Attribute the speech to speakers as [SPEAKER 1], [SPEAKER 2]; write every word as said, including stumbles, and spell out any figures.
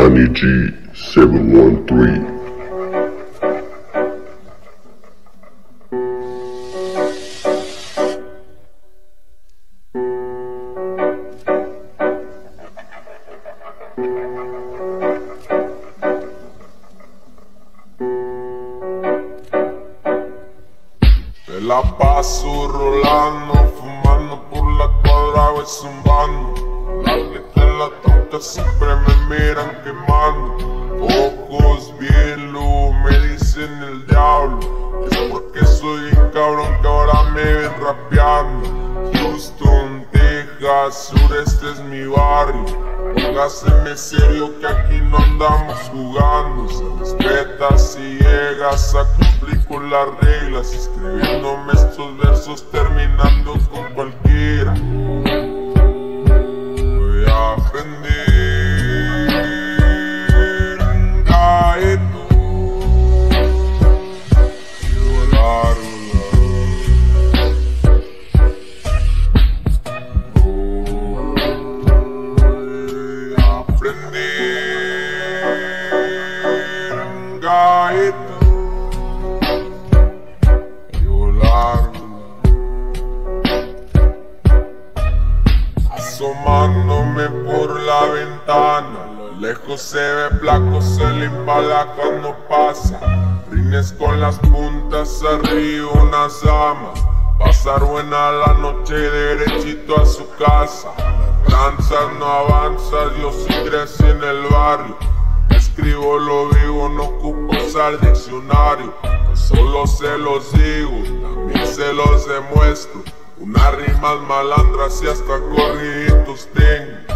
[SPEAKER 1] Manny G seven one three.
[SPEAKER 2] Me la paso rolando, fumando por la cuadra, voy zumbando. Las letras en la tonta siempre me miran quemando. Ojos bien luz, me dicen el diablo. Es porque soy un cabrón que ahora me ven rapeando. Houston, Texas, sureste es mi barrio. Póngaseme serio que aquí no andamos jugando. Se respeta si llegas a cumplir con las reglas. Escribiéndome estos versos terminando con cualquiera. Voy a aprender un gaeto y volar, voy a aprender un gaeto y volar. Asomándome por la ventana, a lo lejos se ve blanco, se le impala cuando pasa. Rines con las puntas arriba, unas damas. Pasar buena la noche derechito a su casa. Danzas no avanzas, yo sí crecí en el barrio. Escribo lo vivo, no ocupo usar diccionario. Solo se los digo, también se los demuestro. Unas rimas malandras y hasta corriditos tengo.